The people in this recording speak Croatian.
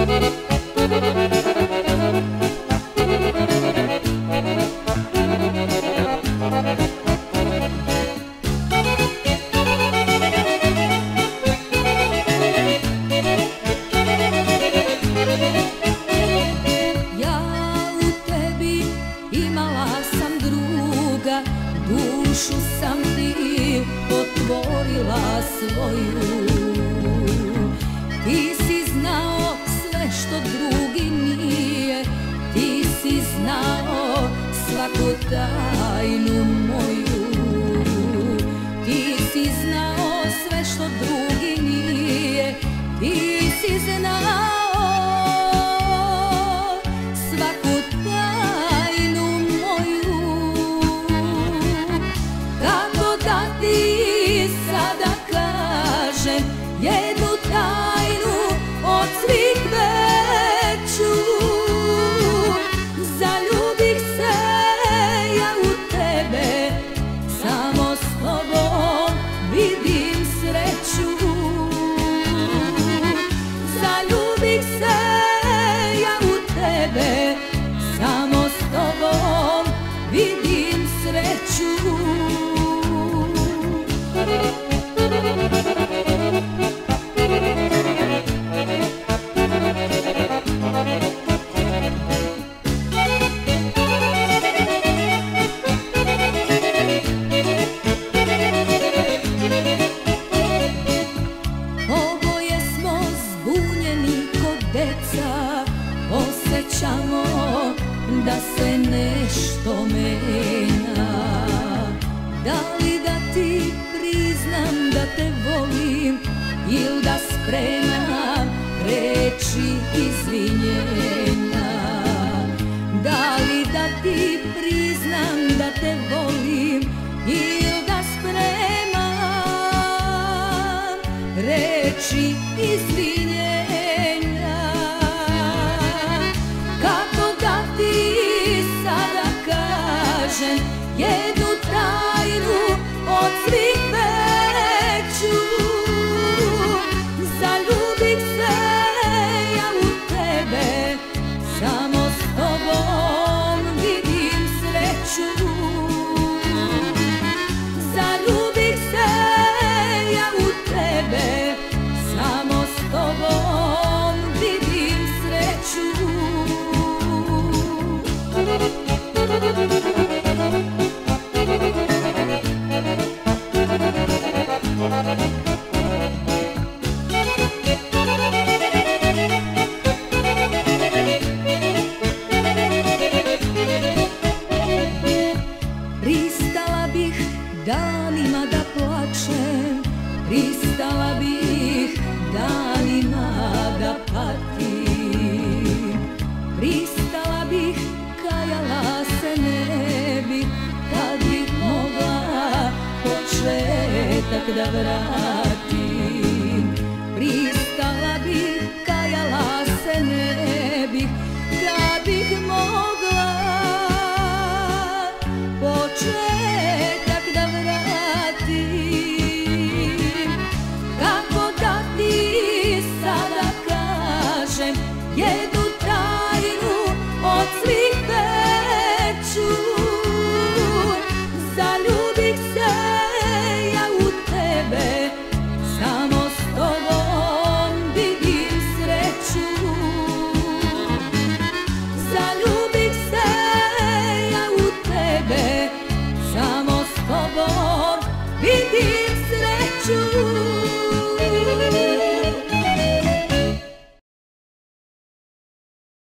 Dušu sam ti otvorila svoju. Ti si znao sve što drugi nije, ti si znao svaku tajnu moju. Ti si znao sve što drugi nije, ti si znao svaku tajnu moju. Kako da ti sada kažem jednu tajnu od svih veću? Zaljubih se ja u tebe, samo s tobom vidim sreću. Zaljubih se ja u tebe, samo s tobom vidim sreću. Oboje smo zbunjeni ko deca, osjećamo da se nešto menja. Da li da ti priznam da te volim, ili da spremam reči izvinjenja? Da li da ti priznam da te volim, ili da spremam reči izvinjenja? Kako da ti sada kažem jednu tajnu od svih veću? Zaljubih se ja u tebe, samo s tobom vidim sreću. Zaljubih se ja u tebe, samo s tobom vidim sreću. Pristala bih danima da plačem, pristala bih danima da patim, pristala bih, kajala se ne bi, kad bih mogla početak da vratim.